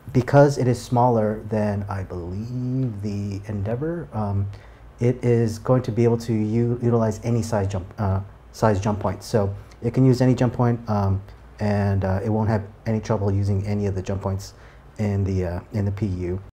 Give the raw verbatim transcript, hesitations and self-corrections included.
because it is smaller than, I believe, the Endeaver, um, it is going to be able to u utilize any size jump uh, size jump point. So it can use any jump point, um, and uh, it won't have any trouble using any of the jump points in the uh, in the P U.